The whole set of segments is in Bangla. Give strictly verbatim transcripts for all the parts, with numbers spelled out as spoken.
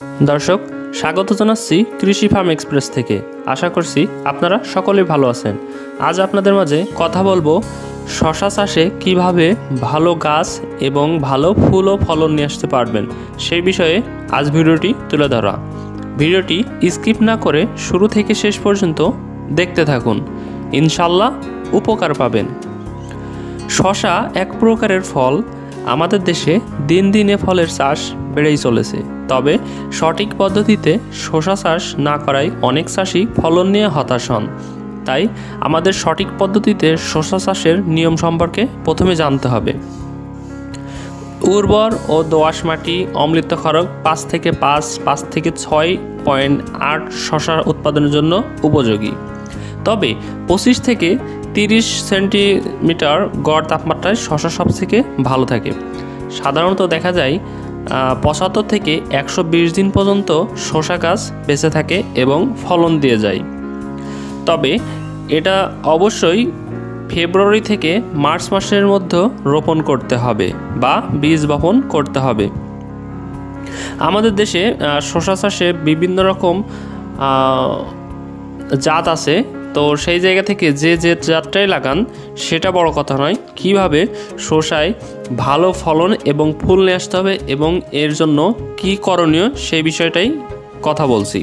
দর্শক, স্বাগত জানাচ্ছি কৃষি ফার্ম এক্সপ্রেস থেকে। আশা করছি আপনারা সকলেই ভালো আছেন। আজ আপনাদের মাঝে কথা বলবো শশা চাষে কিভাবে ভালো গাছ এবং ভালো ফুল ও ফলন নিয়ে আসতে পারবেন সেই বিষয়ে আজ ভিডিওটি তুলে ধরা। ভিডিওটি স্কিপ না করে শুরু থেকে শেষ পর্যন্ত দেখতে থাকুন, ইনশাল্লাহ উপকার পাবেন। শশা এক প্রকারের ফল। আমাদের দেশে দিন দিনে ফলের চাষ বেড়েই চলেছে, তবে সঠিক পদ্ধতিতে শশা চাষ না করায় অনেক চাষি ফলন নিয়ে হতাশ হন। তাই আমাদের সঠিক পদ্ধতিতে শশা চাষের নিয়ম সম্পর্কে প্রথমে জানতে হবে। উর্বর ও দোআঁশ মাটি, অম্লিত ক্ষারক পাঁচ থেকে পাঁচ পাঁচ থেকে ছয় পয়েন্ট আট শশা উৎপাদনের জন্য উপযোগী। তবে পঁচিশ থেকে তিরিশ সেন্টিমিটার গড় তাপমাত্রায় শশা সব থেকে ভালো থাকে। সাধারণত দেখা যায় পঁচাত্তর থেকে একশো বিশ দিন পর্যন্ত শশা গাছ বেঁচে থাকে এবং ফলন দিয়ে যায়। তবে এটা অবশ্যই ফেব্রুয়ারি থেকে মার্চ মাসের মধ্যে রোপণ করতে হবে বা বীজ বপন করতে হবে। আমাদের দেশে শশা চাষে বিভিন্ন রকম জাত আছে, তো সেই জায়গা থেকে যে যে জাতটাই লাগান সেটা বড় কথা নয়, কিভাবে শশায় ভালো ফলন এবং ফুল নিয়ে আসতে হবে এবং এর জন্য কি করণীয় সেই বিষয়টাই কথা বলছি।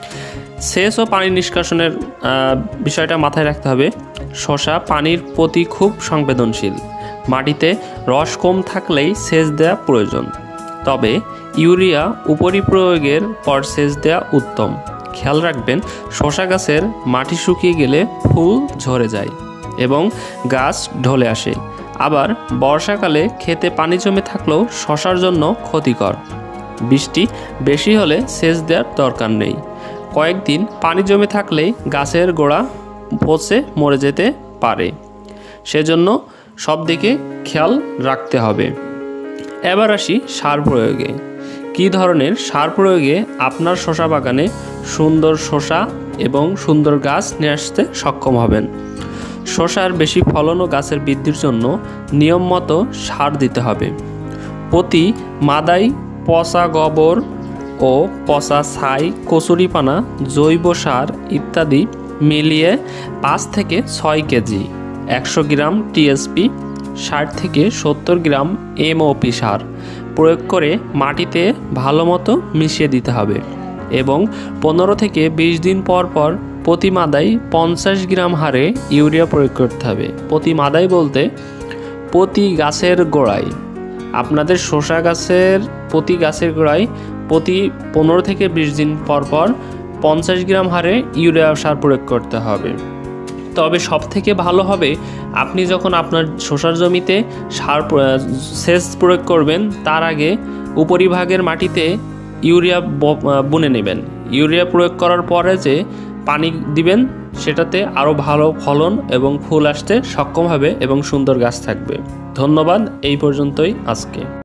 সেচ ও পানি নিষ্কাশনের বিষয়টা মাথায় রাখতে হবে। শশা পানির প্রতি খুব সংবেদনশীল। মাটিতে রস কম থাকলেই সেচ দেওয়া প্রয়োজন, তবে ইউরিয়া উপরি প্রয়োগের পর সেচ দেওয়া উত্তম। খেয়াল রাখবেন, শশা গাছের মাটি শুকিয়ে গেলে ফুল ঝরে যায় এবং গাছ ঢলে আসে। আবার বর্ষাকালে খেতে পানি জমে থাকলেও শশার জন্য ক্ষতিকর। বৃষ্টি বেশি হলে সেচ দেওয়ার দরকার নেই। কয়েকদিন পানি জমে থাকলেই গাছের গোড়া পচে মরে যেতে পারে, সেজন্য সব দিকে খেয়াল রাখতে হবে। এবার আসি সার প্রয়োগে। কী ধরনের সার প্রয়োগে আপনার শশা বাগানে সুন্দর শশা এবং সুন্দর গাছ নিয়ে আসতে সক্ষম হবেন। শশার বেশি ফলন ও গাছের বৃদ্ধির জন্য নিয়ম মতো সার দিতে হবে। প্রতি মাদাই পচা গোবর ও পচা ছাই, কচুরিপানা, জৈব সার ইত্যাদি মিলিয়ে পাঁচ থেকে ছয় কেজি, একশো গ্রাম টিএসপি, ষাট থেকে সত্তর গ্রাম এমওপি সার প্রয়োগ করে মাটিতে ভালো মতো মিশিয়ে দিতে হবে এবং পনেরো থেকে বিশ দিন পর পর প্রতি মাদাই পঞ্চাশ গ্রাম হারে ইউরিয়া প্রয়োগ করতে হবে। প্রতি মাদাই বলতে প্রতি গাছের গোড়ায়, আপনাদের শশা গাছের প্রতি গাছের গোড়ায় প্রতি পনেরো থেকে বিশ দিন পর পর পঞ্চাশ গ্রাম হারে ইউরিয়া সার প্রয়োগ করতে হবে। তবে সব থেকে ভালো হবে আপনি যখন আপনার শশার জমিতে সার সেচ প্রয়োগ করবেন তার আগে উপরিভাগের মাটিতে ইউরিয়া বুনে নেবেন। ইউরিয়া প্রয়োগ করার পরে যে পানি দিবেন সেটাতে আরও ভালো ফলন এবং ফুল আসতে সক্ষম হবে এবং সুন্দর গাছ থাকবে। ধন্যবাদ, এই পর্যন্তই আজকে।